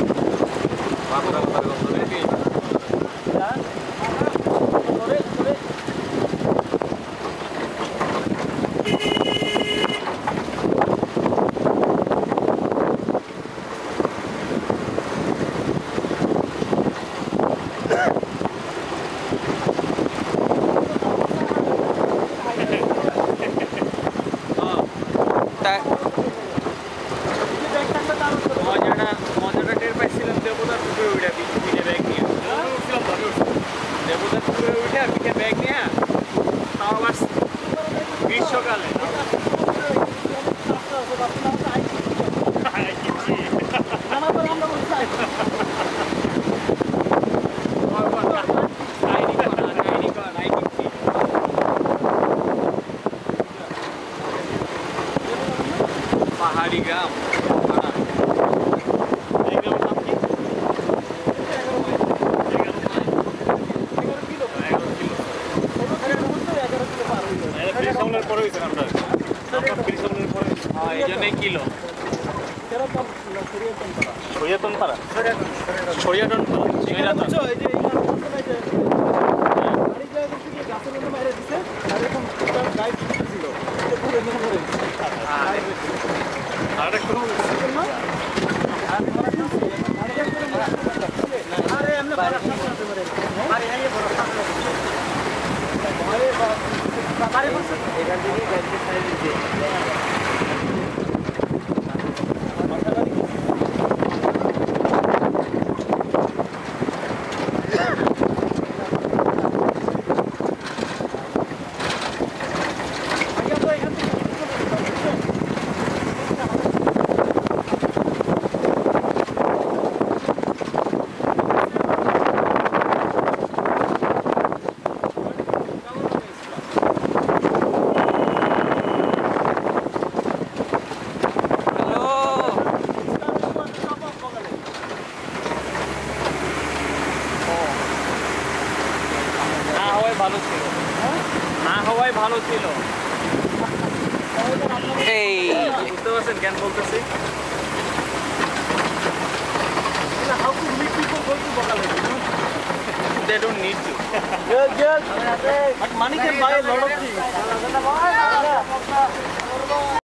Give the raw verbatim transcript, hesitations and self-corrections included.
মজাটা মজাটা টের পাইছিলাম দেবদার পুকুরে উঠে পিঠে ব্যাগ নিয়ে দেবদার পুকুরে উঠে পিঠে ব্যাগ নিয়ে তাও আবার গ্রীষ্মকালে পাহাড়ি গ্রাম কিলো সরিয়াটন পাড়া সরিয়াটন এখান থেকে ভালো ছিল না হওয়াই ভালো ছিল এই বুঝতে পারছেন কেন বলতেছি they don't need to good good but money can buy a lot of things